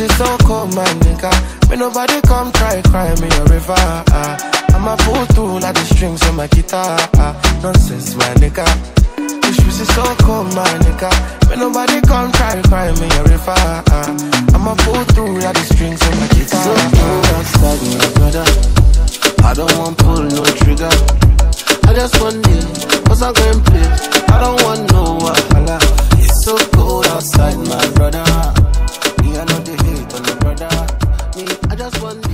is so cold, my nigga. When nobody come try cry me a river. I'ma pull through like the strings on my guitar. Nonsense, my nigga. This is so cold, my nigga. When nobody come try cry me a river. I'ma pull through like the strings on my guitar. It's so cold outside, my brother. I don't want pull no trigger. I just want it, cause I'm going play. I don't want no wahala. It's so cold outside, my brother. Me, I know the hate on the brother. Me, I just want